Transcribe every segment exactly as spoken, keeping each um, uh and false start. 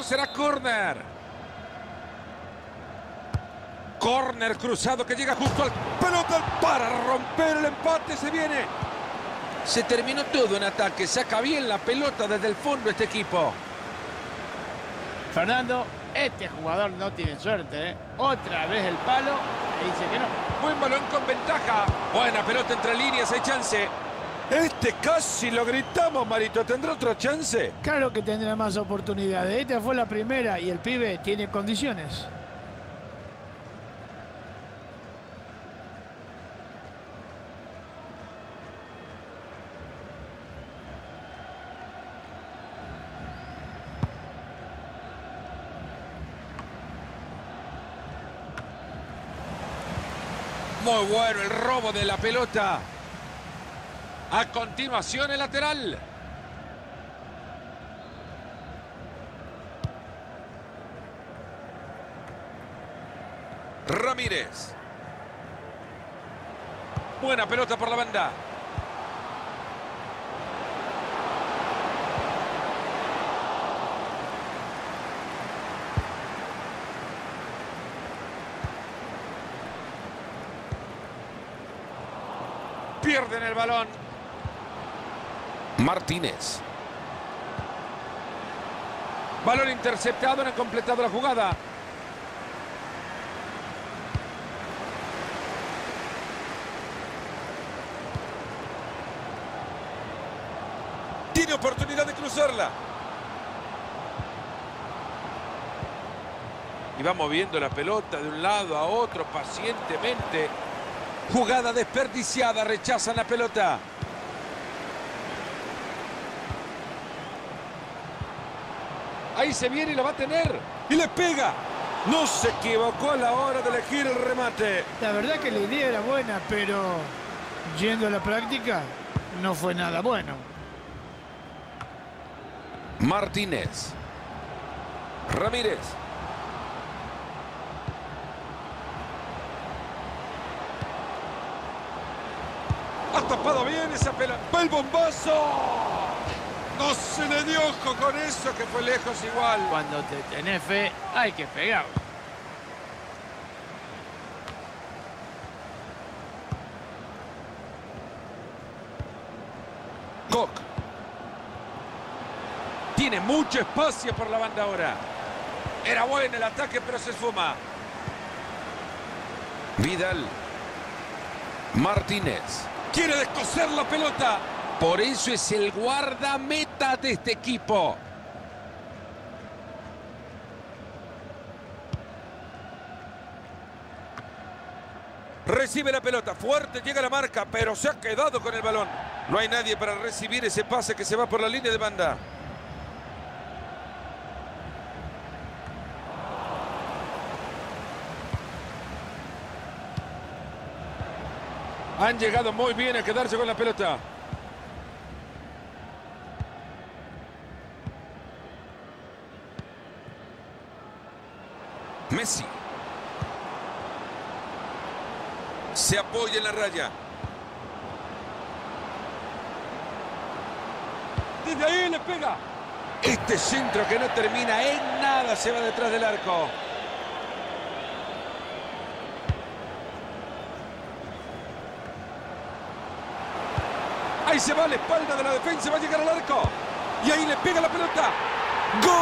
Será córner. Córner cruzado que llega justo al pelota para romper el empate. Se viene. Se terminó todo en ataque. Saca bien la pelota desde el fondo este equipo. Fernando, este jugador no tiene suerte, ¿eh? Otra vez el palo y dice que no. Buen balón con ventaja. Buena pelota entre líneas. Hay chance. Este casi lo gritamos, Marito. ¿Tendrá otra chance? Claro que tendrá más oportunidades. Esta fue la primera y el pibe tiene condiciones. Muy bueno el robo de la pelota. A continuación el lateral. Ramírez. Buena pelota por la banda. Pierden el balón. Martínez. Balón interceptado, no ha completado la jugada. Tiene oportunidad de cruzarla. Y va moviendo la pelota de un lado a otro pacientemente. Jugada desperdiciada, rechazan la pelota. Ahí se viene y lo va a tener. Y le pega. No se equivocó a la hora de elegir el remate. La verdad que la idea era buena, pero yendo a la práctica no fue nada bueno. Martínez. Ramírez. Ha tapado bien esa pelota. ¡Va el bombazo! No se le dio ojo con eso, que fue lejos igual. Cuando te tenés fe, hay que pegar. Koch. Tiene mucho espacio por la banda ahora. Era bueno el ataque, pero se esfuma. Vidal. Martínez. Quiere descoser la pelota. Por eso es el guardameta de este equipo. Recibe la pelota. Fuerte, llega a la marca, pero se ha quedado con el balón. No hay nadie para recibir ese pase que se va por la línea de banda. Han llegado muy bien a quedarse con la pelota. Messi. Se apoya en la raya. Desde ahí le pega. Este centro que no termina en nada se va detrás del arco. Ahí se va a la espalda de la defensa, va a llegar al arco. Y ahí le pega la pelota. ¡Gol!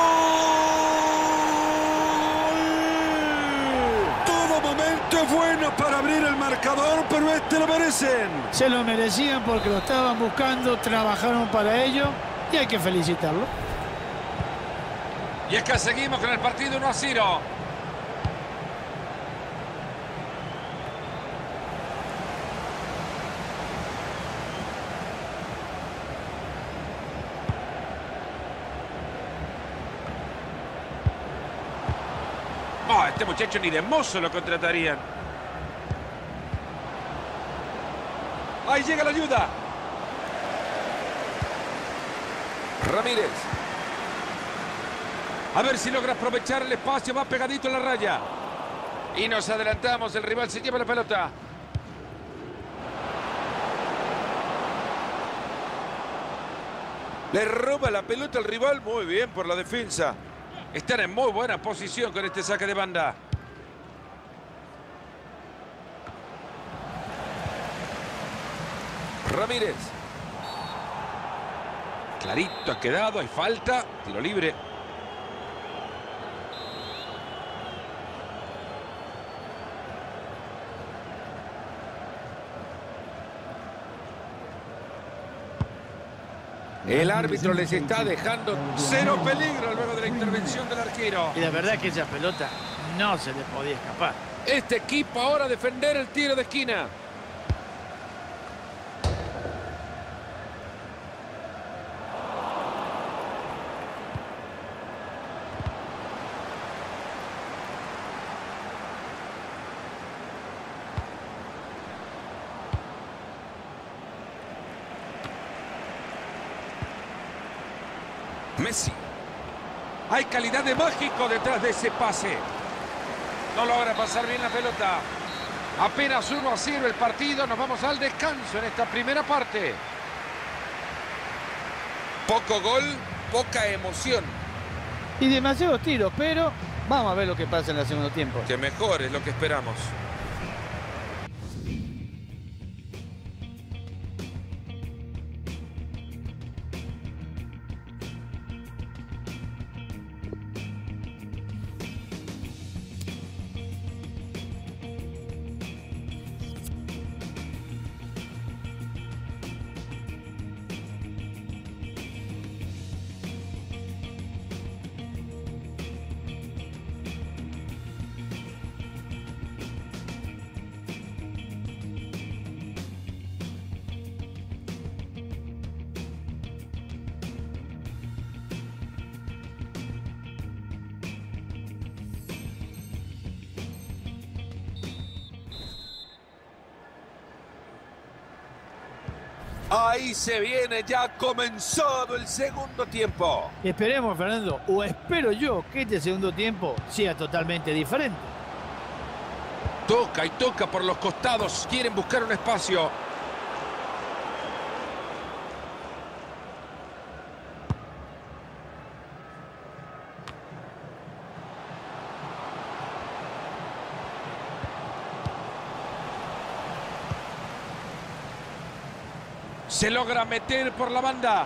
Todo momento es bueno para abrir el marcador, pero este lo merecen. Se lo merecían porque lo estaban buscando, trabajaron para ello y hay que felicitarlo. Y es que seguimos con el partido uno a cero. Oh, este muchacho ni de mozo lo contratarían. Ahí llega la ayuda. Ramírez. A ver si logra aprovechar el espacio. Va pegadito a la raya. Y nos adelantamos. El rival se lleva la pelota. Le roba la pelota al rival. Muy bien por la defensa. Están en muy buena posición con este saque de banda. Ramírez. Clarito ha quedado, hay falta, tiro libre. El árbitro les está dejando cero peligro luego de la intervención del arquero. Y la verdad que esa pelota no se le podía escapar. Este equipo ahora a defender el tiro de esquina. Messi. Hay calidad de mágico detrás de ese pase. No logra pasar bien la pelota. Apenas uno a cero el partido. Nos vamos al descanso en esta primera parte. Poco gol, poca emoción. Y demasiados tiros, pero vamos a ver lo que pasa en el segundo tiempo. Que mejor es lo que esperamos. Ahí se viene, ya ha comenzado el segundo tiempo. Esperemos, Fernando, o espero yo que este segundo tiempo sea totalmente diferente. Toca y toca por los costados, quieren buscar un espacio. Se logra meter por la banda.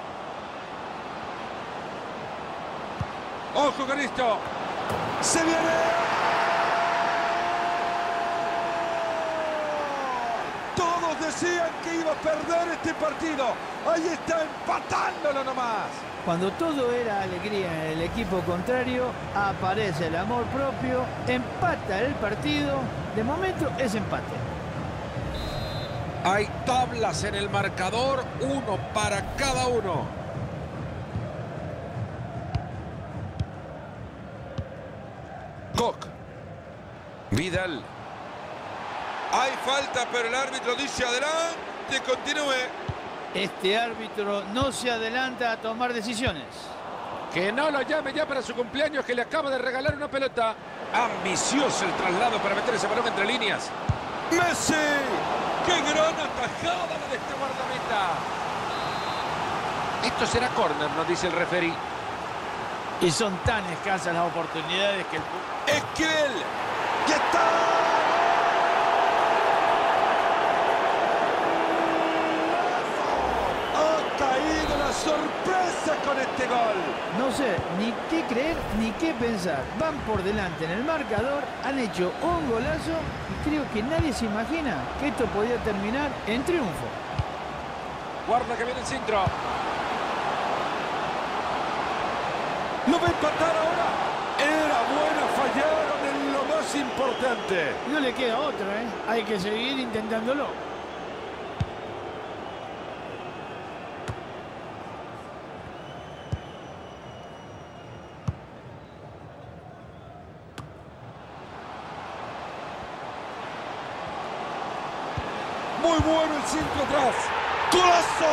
¡Ojo con esto! ¡Se viene! Todos decían que iba a perder este partido. Ahí está, empatándolo nomás. Cuando todo era alegría en el equipo contrario, aparece el amor propio, empata el partido. De momento es empate. Hay tablas en el marcador, uno para cada uno. Koch. Vidal. Hay falta, pero el árbitro dice adelante, continúe. Este árbitro no se adelanta a tomar decisiones. Que no lo llame ya para su cumpleaños, que le acaba de regalar una pelota. Ambicioso el traslado para meter ese balón entre líneas. ¡Messi! ¡Qué gran atajada la de este guardameta! Esto será córner, nos dice el referí. Y son tan escasas las oportunidades que el... ¡Esquivel! ¡Ya está! ¡Ha caído la sorpresa con este gol! No sé ni qué creer ni qué pensar. Van por delante en el marcador, han hecho un golazo y creo que nadie se imagina que esto podía terminar en triunfo. Guarda que viene el centro. ¿Lo va a empatar ahora? Era buena, fallaron en lo más importante. No le queda otra, ¿eh? Hay que seguir intentándolo. Muy bueno el centro atrás. ¡Golazo!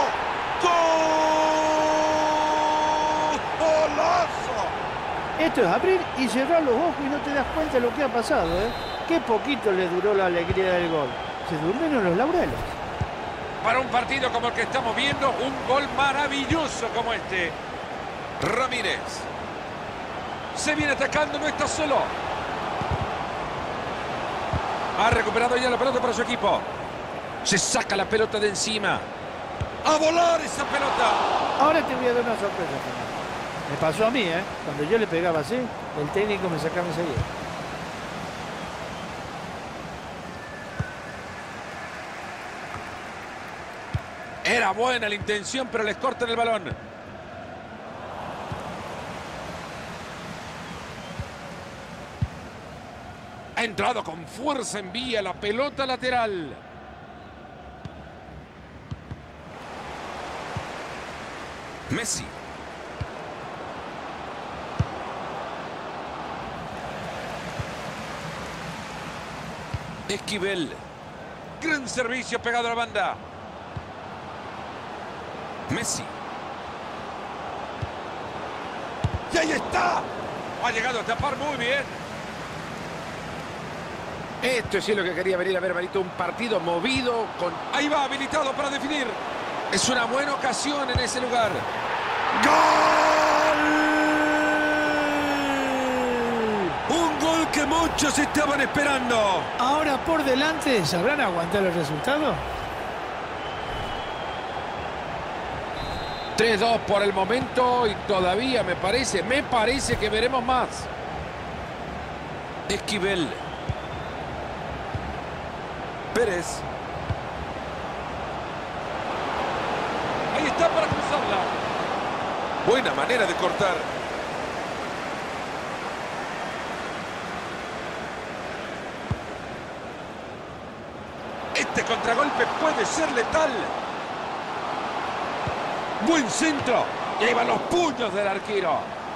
¡Gol! ¡Golazo! Esto es abrir y cerrar los ojos y no te das cuenta de lo que ha pasado, ¿eh? Qué poquito le duró la alegría del gol. Se durmieron los laureles. Para un partido como el que estamos viendo, un gol maravilloso como este. Ramírez. Se viene atacando, no está solo. Ha recuperado ya la pelota para su equipo. Se saca la pelota de encima. ¡A volar esa pelota! Ahora te voy a dar una sorpresa, Fernando. Me pasó a mí, ¿eh? Cuando yo le pegaba así, el técnico me sacaba enseguida. Era buena la intención, pero les cortan el balón. Ha entrado con fuerza, envía la pelota lateral. Messi. Esquivel. Gran servicio pegado a la banda. Messi. ¡Y ahí está! Ha llegado a tapar muy bien. Esto sí es lo que quería venir a ver, Marito. Un partido movido con... Ahí va, habilitado para definir. Es una buena ocasión en ese lugar. ¡Gol! Un gol que muchos estaban esperando. Ahora por delante, ¿sabrán aguantar el resultado? tres dos por el momento y todavía me parece, me parece que veremos más. Esquivel. Pérez. Ahí está para cruzarla. Buena manera de cortar. Este contragolpe puede ser letal. Buen centro. Y ahí van los puños del arquero.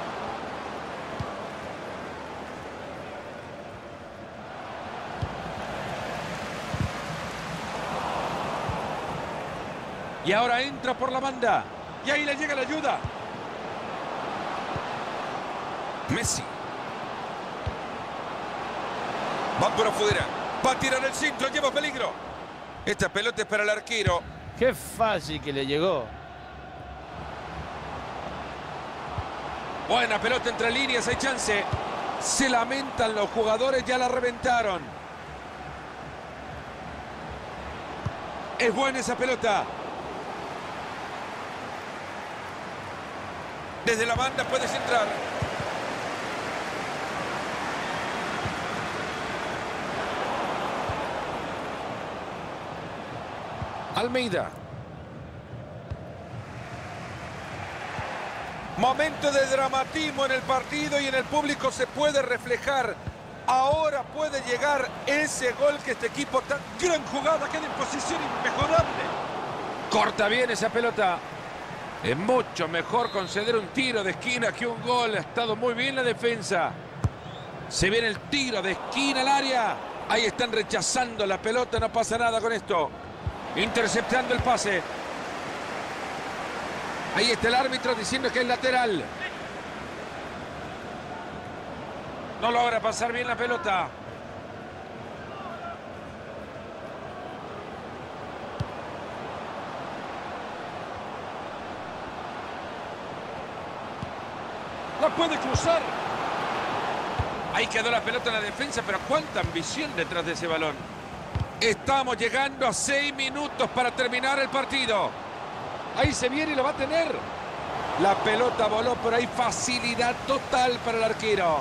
Y ahora entra por la banda. Y ahí le llega la ayuda. Messi. Va por afuera. Va a tirar el centro. Lleva peligro. Esta pelota es para el arquero. Qué fácil que le llegó. Buena pelota entre líneas, hay chance. Se lamentan los jugadores, ya la reventaron. Es buena esa pelota. Desde la banda puedes entrar. Almeida. Momento de dramatismo en el partido y en el público se puede reflejar. Ahora puede llegar ese gol que este equipo tan gran jugada, queda en posición inmejorable. Corta bien esa pelota. Es mucho mejor conceder un tiro de esquina que un gol. Ha estado muy bien la defensa. Se viene el tiro de esquina al área. Ahí están rechazando la pelota, no pasa nada con esto. Interceptando el pase. Ahí está el árbitro diciendo que es lateral. No logra pasar bien la pelota. La puede cruzar. Ahí quedó la pelota en la defensa, pero cuánta ambición detrás de ese balón. Estamos llegando a seis minutos para terminar el partido. Ahí se viene y lo va a tener. La pelota voló, pero hay facilidad total para el arquero.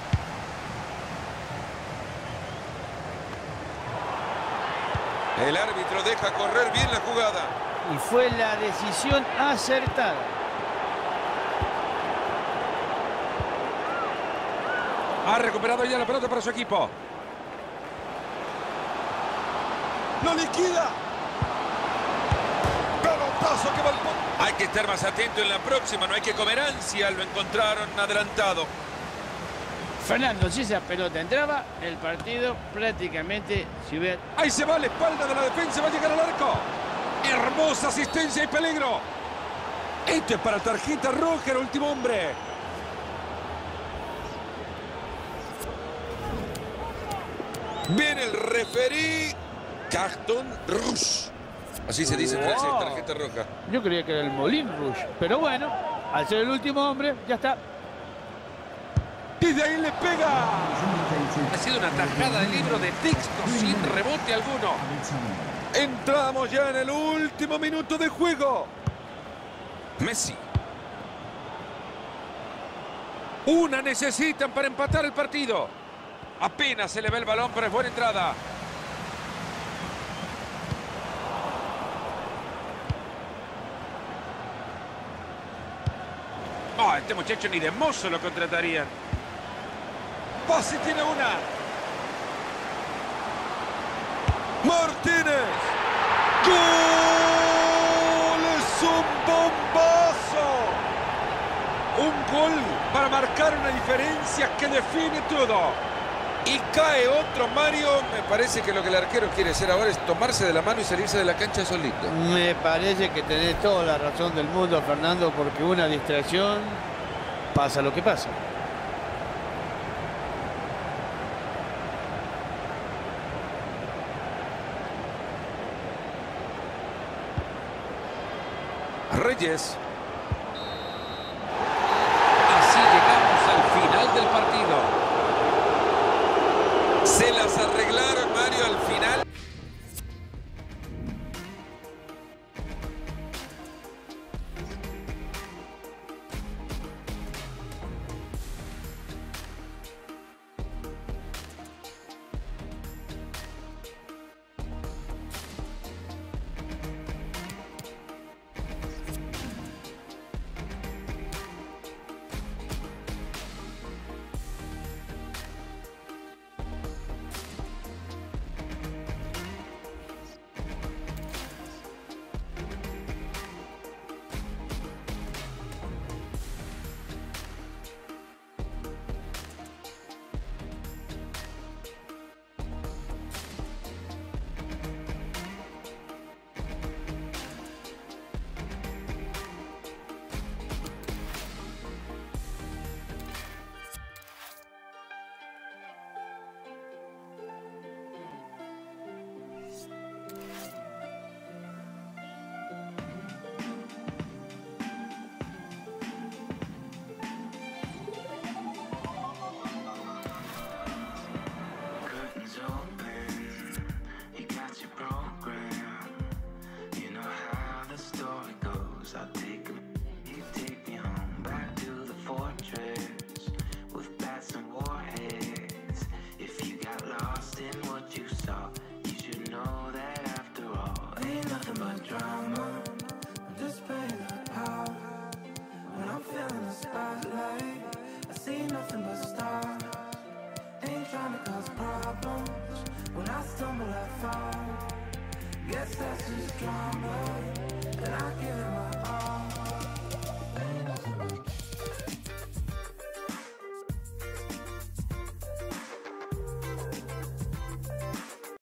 El árbitro deja correr bien la jugada. Y fue la decisión acertada. Ha recuperado ya la pelota para su equipo. ¡Lo liquida! ¡Pelotazo que va al fondo! Hay que estar más atento en la próxima, no hay que comer ansia. Lo encontraron adelantado. Fernando, si esa pelota entraba, el partido prácticamente se hubiera... Ahí se va a la espalda de la defensa, va a llegar al arco. Hermosa asistencia y peligro. Esto es para tarjeta roja, el último hombre. Viene el referí. Carton rouge. Así se dice en francés, Wow. tarjeta roja. Yo creía que era el Moulin Rouge, pero bueno, al ser el último hombre, ya está. Desde ahí le pega. Ha sido una tajada de libro de texto sin rebote alguno. Entramos ya en el último minuto de juego. Messi. Una necesitan para empatar el partido. Apenas se le ve el balón, pero es buena entrada. Oh, este muchacho ni de mozo lo contratarían. Pase tiene una. Martínez. ¡Gol! ¡Es un bombazo! Un gol para marcar una diferencia que define todo. Y cae otro, Mario. Me parece que lo que el arquero quiere hacer ahora es tomarse de la mano y salirse de la cancha solito. Me parece que tenés toda la razón del mundo, Fernando, porque una distracción pasa lo que pasa. Reyes. Así llegamos al final del partido. Se las arreglaron, Mario, al final. Guess that's just drama, and I